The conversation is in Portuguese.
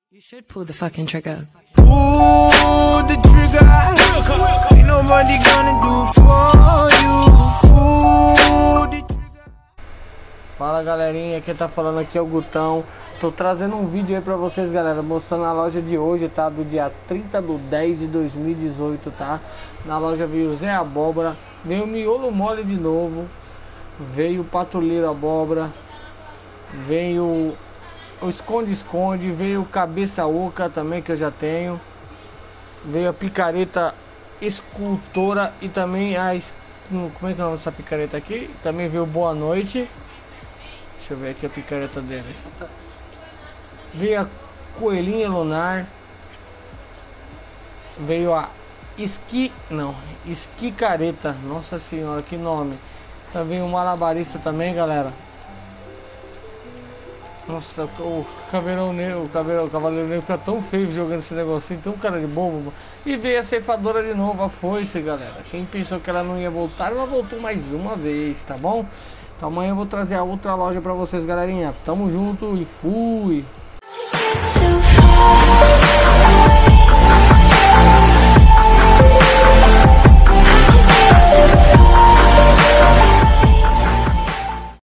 You should pull the fucking trigger. Pull the trigger. Ain't nobody gonna do for you. Pull the trigger. Fala galerinha, quem tá falando aqui é o Gutão. Tô trazendo um vídeo aí pra vocês, galera, mostrando a loja de hoje, tá? Do dia 30/10/2018, tá? Na loja veio o Zé Abóbora, veio o Miolo Mole de novo, veio o Patrulheiro Abóbora, veio o Esconde-Esconde, veio o Cabeça Oca também, que eu já tenho, veio a Picareta Escultora e também a... como é que é o nome dessa picareta aqui? Também veio Boa Noite. Deixa eu ver aqui a picareta deles. Veio a Coelhinha Lunar. Veio a Esquicareta. Nossa senhora, que nome. Também o Malabarista também, galera. Nossa, o Cavaleiro Negro fica tão feio jogando esse negocinho, tão cara de bobo. E veio a Ceifadora de novo, a Foice, galera. Quem pensou que ela não ia voltar, ela voltou mais uma vez, tá bom? Então amanhã eu vou trazer a outra loja pra vocês, galerinha. Tamo junto e fui!